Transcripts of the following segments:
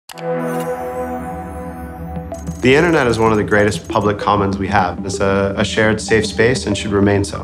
The internet is one of the greatest public commons we have. It's a shared safe space and should remain so.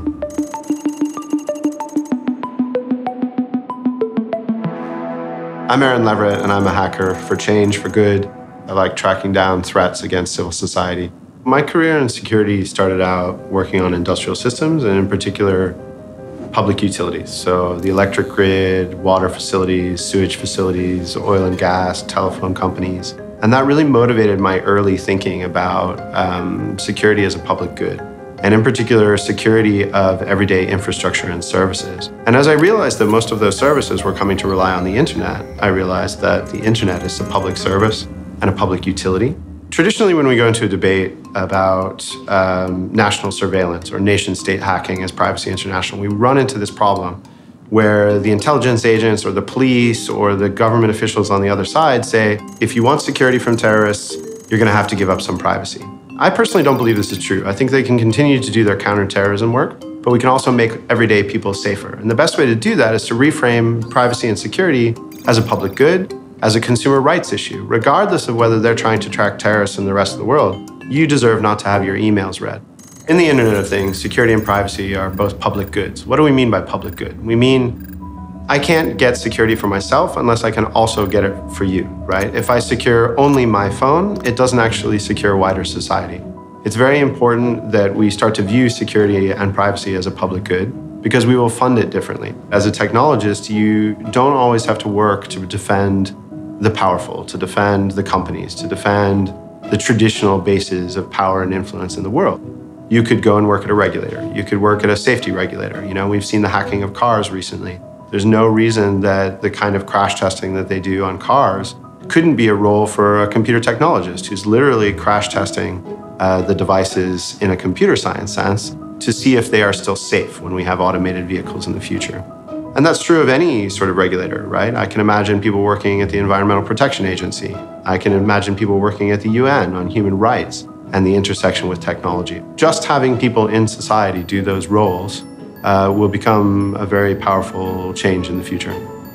I'm Éirann Leverett, and I'm a hacker for change, for good. I like tracking down threats against civil society. My career in security started out working on industrial systems, and in particular, public utilities. So the electric grid, water facilities, sewage facilities, oil and gas, telephone companies. And that really motivated my early thinking about security as a public good, and in particular, security of everyday infrastructure and services. And as I realized that most of those services were coming to rely on the internet, I realized that the internet is a public service and a public utility. Traditionally, when we go into a debate about national surveillance or nation-state hacking as Privacy International, we run into this problem where the intelligence agents or the police or the government officials on the other side say, if you want security from terrorists, you're going to have to give up some privacy. I personally don't believe this is true. I think they can continue to do their counterterrorism work, but we can also make everyday people safer. And the best way to do that is to reframe privacy and security as a public good, as a consumer rights issue. Regardless of whether they're trying to track terrorists in the rest of the world, you deserve not to have your emails read. In the Internet of Things, security and privacy are both public goods. What do we mean by public good? We mean I can't get security for myself unless I can also get it for you, right? If I secure only my phone, it doesn't actually secure wider society. It's very important that we start to view security and privacy as a public good because we will fund it differently. As a technologist, you don't always have to work to defend the powerful, to defend the companies, to defend the traditional bases of power and influence in the world. You could go and work at a regulator. You could work at a safety regulator. You know, we've seen the hacking of cars recently. There's no reason that the kind of crash testing that they do on cars couldn't be a role for a computer technologist who's literally crash testing the devices in a computer science sense to see if they are still safe when we have automated vehicles in the future. And that's true of any sort of regulator, right? I can imagine people working at the Environmental Protection Agency. I can imagine people working at the UN on human rights and the intersection with technology. Just having people in society do those roles will become a very powerful change in the future.